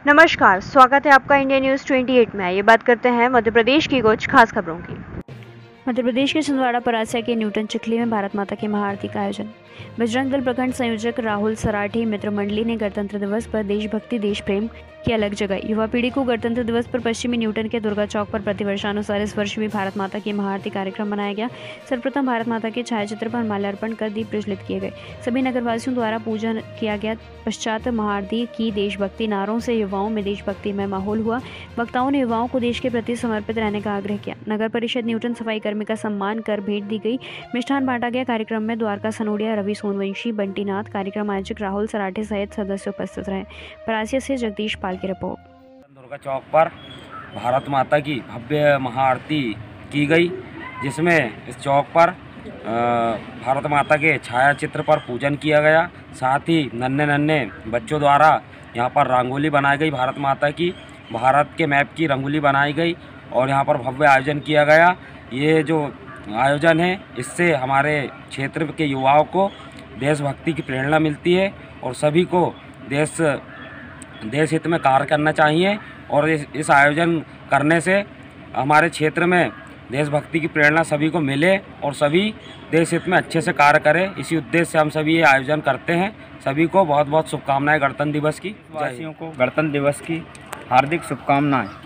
नमस्कार, स्वागत है आपका इंडिया न्यूज़ 28 में। ये बात करते हैं मध्य प्रदेश की कुछ खास खबरों की। मध्य प्रदेश के छिंदवाड़ा परासिया के न्यूटन चिखली में भारत माता की महाआरती का आयोजन। बजरंग दल प्रखंड संयोजक राहुल सराठी मित्र मंडली ने गणतंत्र दिवस पर देशभक्ति देश प्रेम की अलग जगह युवा पीढ़ी को गणतंत्र दिवस पर पश्चिमी न्यूटन के दुर्गा चौक पर प्रतिवर्षानुसार इस वर्ष भी भारत माता की महाआरती कार्यक्रम मनाया गया। सर्वप्रथम भारत माता के छायाचित्र पर माल्यार्पण कर दीप प्रज्वलित किए गए। सभी नगरवासियों द्वारा पूजन किया गया। पश्चात महाआरती की देशभक्ति नारों से युवाओं में देशभक्ति में माहौल हुआ। वक्ताओं ने युवाओं को देश के प्रति समर्पित रहने का आग्रह किया। नगर परिषद न्यूटन सफाई कर्मी का सम्मान कर भेंट दी गई। मिष्ठान बांटा गया। कार्यक्रम में द्वारका सनोडिया, रवि सोनवंशी, बंटीनाथ, कार्यक्रम आयोजक राहुल सराठे सहित सदस्य उपस्थित रहे। परासिया से जगदीश पाल की रिपोर्ट। दुर्गा चौक पर भारत माता की भव्य महाआरती की गई, जिसमें इस चौक पर भारत माता के छायाचित्र पर पूजन किया गया। साथ ही नन्हे नन्हे बच्चों द्वारा यहाँ पर रंगोली बनाई गई। भारत माता की भारत के मैप की रंगोली बनाई गई और यहाँ पर भव्य आयोजन किया गया। ये जो आयोजन है, इससे हमारे क्षेत्र के युवाओं को देशभक्ति की प्रेरणा मिलती है और सभी को देश हित में कार्य करना चाहिए। और इस आयोजन करने से हमारे क्षेत्र में देशभक्ति की प्रेरणा सभी को मिले और सभी देश हित में अच्छे से कार्य करें। इसी उद्देश्य से हम सभी ये आयोजन करते हैं। सभी को बहुत बहुत शुभकामनाएं गणतंत्र दिवस की। वासियों को गणतंत्र दिवस की हार्दिक शुभकामनाएं।